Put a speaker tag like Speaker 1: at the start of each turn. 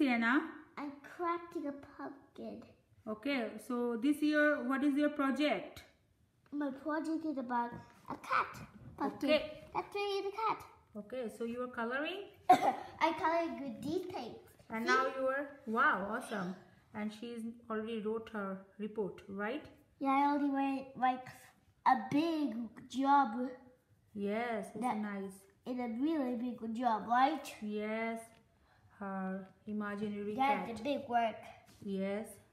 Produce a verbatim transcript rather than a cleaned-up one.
Speaker 1: Sienna?
Speaker 2: I'm crafting a pumpkin.
Speaker 1: Okay, so this year, what is your project?
Speaker 2: My project is about a cat. Pumpkin.
Speaker 1: Okay.
Speaker 2: That's really the cat.
Speaker 1: Okay, so you are coloring?
Speaker 2: I colored with these paints.
Speaker 1: And
Speaker 2: See?
Speaker 1: now you are, wow, awesome. And she's already wrote her report, right?
Speaker 2: Yeah, I already wrote like a big job.
Speaker 1: Yes, it's
Speaker 2: That-
Speaker 1: nice.
Speaker 2: It's a really big job, right?
Speaker 1: Yes, her imaginary
Speaker 2: That's
Speaker 1: cat.
Speaker 2: the big work.
Speaker 1: Yes.